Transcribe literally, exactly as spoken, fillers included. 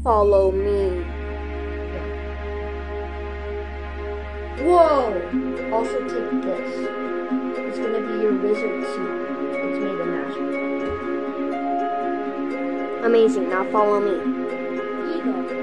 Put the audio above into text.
Follow me. Whoa! Also take this. It's gonna be your wizard suit. It's made of magic. Amazing. Now follow me. Here you go.